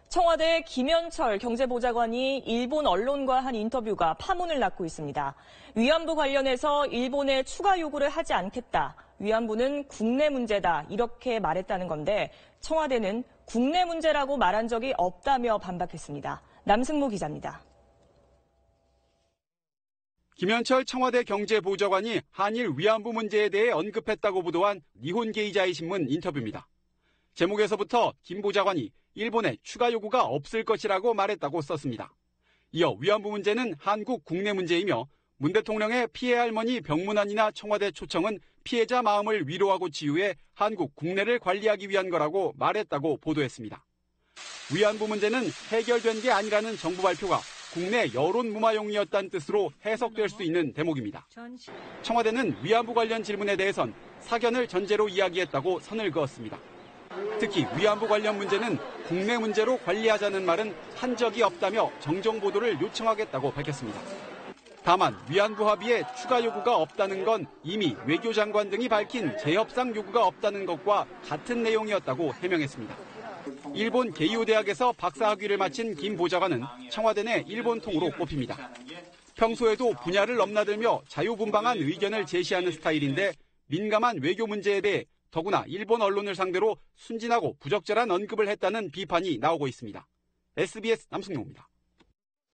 청와대 김현철 경제보좌관이 일본 언론과 한 인터뷰가 파문을 낳고 있습니다. 위안부 관련해서 일본에 추가 요구를 하지 않겠다. 위안부는 국내 문제다. 이렇게 말했다는 건데 청와대는 국내 문제라고 말한 적이 없다며 반박했습니다. 남승모 기자입니다. 김현철 청와대 경제보좌관이 한일 위안부 문제에 대해 언급했다고 보도한 니혼 게이자이 신문 인터뷰입니다. 제목에서부터 김 보좌관이 일본에 추가 요구가 없을 것이라고 말했다고 썼습니다. 이어 위안부 문제는 한국 국내 문제이며 문 대통령의 피해 할머니 병문안이나 청와대 초청은 피해자 마음을 위로하고 치유해 한국 국내를 관리하기 위한 거라고 말했다고 보도했습니다. 위안부 문제는 해결된 게 아니라는 정부 발표가 국내 여론 무마용이었다는 뜻으로 해석될 수 있는 대목입니다. 청와대는 위안부 관련 질문에 대해선 사견을 전제로 이야기했다고 선을 그었습니다. 특히 위안부 관련 문제는 국내 문제로 관리하자는 말은 한 적이 없다며 정정 보도를 요청하겠다고 밝혔습니다. 다만 위안부 합의에 추가 요구가 없다는 건 이미 외교장관 등이 밝힌 재협상 요구가 없다는 것과 같은 내용이었다고 해명했습니다. 일본 게이오 대학에서 박사학위를 마친 김 보좌관은 청와대 내 일본 통으로 꼽힙니다. 평소에도 분야를 넘나들며 자유분방한 의견을 제시하는 스타일인데 민감한 외교 문제에 대해 더구나 일본 언론을 상대로 순진하고 부적절한 언급을 했다는 비판이 나오고 있습니다. SBS 남승모입니다.